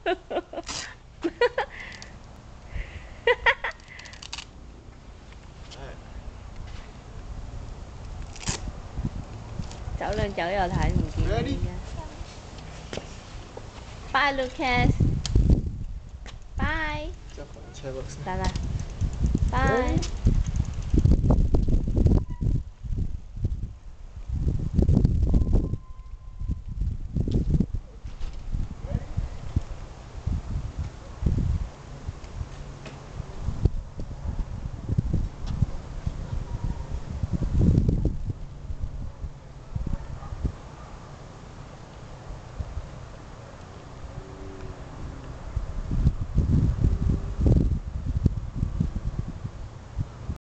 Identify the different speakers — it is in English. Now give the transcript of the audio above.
Speaker 1: 走兩走又睇唔見啦，依家。Bye Lucas。Bye。
Speaker 2: 即係紅車嗰時。
Speaker 1: 得啦。Bye。